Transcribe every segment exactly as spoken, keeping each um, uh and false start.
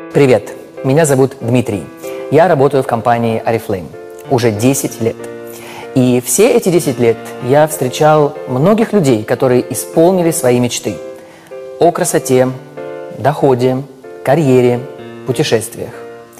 Привет, меня зовут Дмитрий. Я работаю в компании Oriflame уже десять лет. И все эти десять лет я встречал многих людей, которые исполнили свои мечты о красоте, доходе, карьере, путешествиях.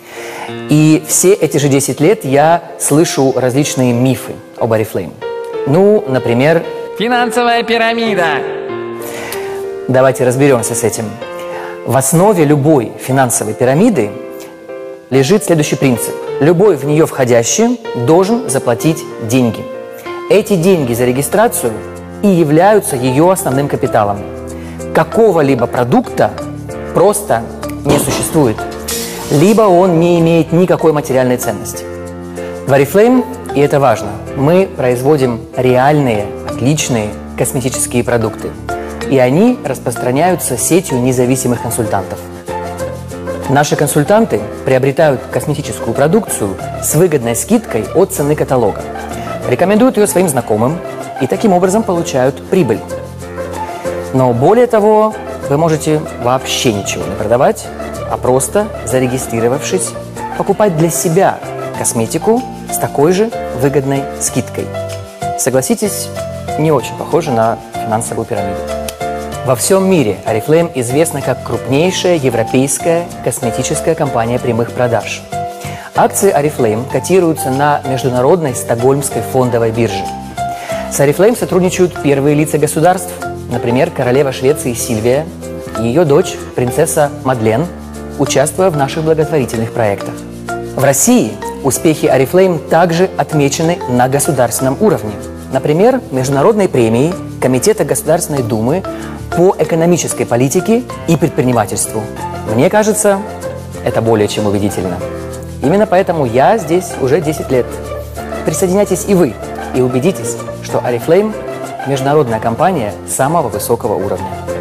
И все эти же десять лет я слышу различные мифы об Oriflame. Ну, например... Финансовая пирамида! Давайте разберемся с этим. В основе любой финансовой пирамиды лежит следующий принцип. Любой в нее входящий должен заплатить деньги. Эти деньги за регистрацию и являются ее основным капиталом. Какого-либо продукта просто не существует, либо он не имеет никакой материальной ценности. В Oriflame, и это важно, мы производим реальные, отличные косметические продукты. И они распространяются сетью независимых консультантов. Наши консультанты приобретают косметическую продукцию с выгодной скидкой от цены каталога, рекомендуют ее своим знакомым и таким образом получают прибыль. Но более того, вы можете вообще ничего не продавать, а просто, зарегистрировавшись, покупать для себя косметику с такой же выгодной скидкой. Согласитесь, не очень похоже на финансовую пирамиду. Во всем мире Oriflame известна как крупнейшая европейская косметическая компания прямых продаж. Акции Oriflame котируются на международной стокгольмской фондовой бирже. С Oriflame сотрудничают первые лица государств, например, королева Швеции Сильвия и ее дочь, принцесса Мадлен, участвуя в наших благотворительных проектах. В России успехи Oriflame также отмечены на государственном уровне. Например, международной премией Комитета Государственной Думы по экономической политике и предпринимательству. Мне кажется, это более чем убедительно. Именно поэтому я здесь уже десять лет. Присоединяйтесь и вы, и убедитесь, что Oriflame – международная компания самого высокого уровня.